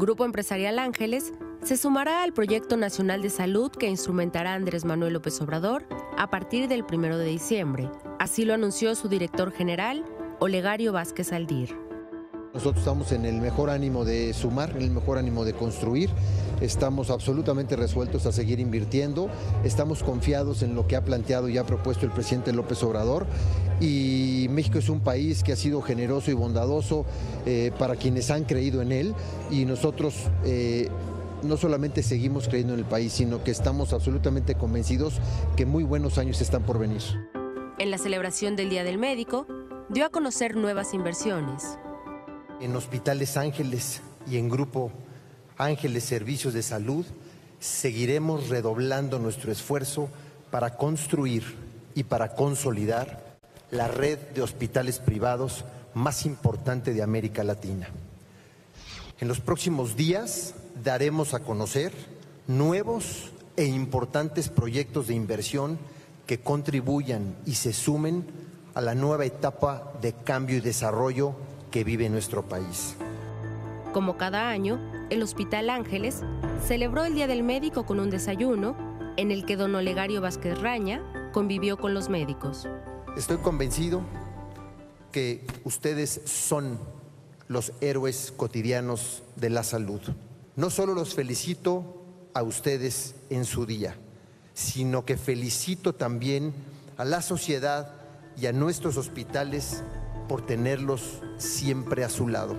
Grupo Empresarial Ángeles se sumará al Proyecto Nacional de Salud que instrumentará Andrés Manuel López Obrador a partir del 1 de diciembre. Así lo anunció su director general, Olegario Vázquez Aldir. Nosotros estamos en el mejor ánimo de sumar, en el mejor ánimo de construir. Estamos absolutamente resueltos a seguir invirtiendo. Estamos confiados en lo que ha planteado y ha propuesto el presidente López Obrador. Y México es un país que ha sido generoso y bondadoso para quienes han creído en él. Y nosotros no solamente seguimos creyendo en el país, sino que estamos absolutamente convencidos que muy buenos años están por venir. En la celebración del Día del Médico, dio a conocer nuevas inversiones. En Hospitales Ángeles y en Grupo Ángeles Servicios de Salud seguiremos redoblando nuestro esfuerzo para construir y para consolidar la red de hospitales privados más importante de América Latina. En los próximos días daremos a conocer nuevos e importantes proyectos de inversión que contribuyan y se sumen a la nueva etapa de cambio y desarrollo que vive nuestro país. Como cada año, el Hospital Ángeles celebró el Día del Médico con un desayuno en el que don Olegario Vázquez Raña convivió con los médicos. Estoy convencido que ustedes son los héroes cotidianos de la salud. No solo los felicito a ustedes en su día, sino que felicito también a la sociedad y a nuestros hospitales por tenerlos siempre a su lado.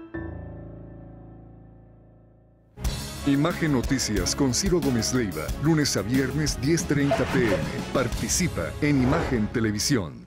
Imagen Noticias con Ciro Gómez Leiva, lunes a viernes 10:30 p.m. Participa en Imagen Televisión.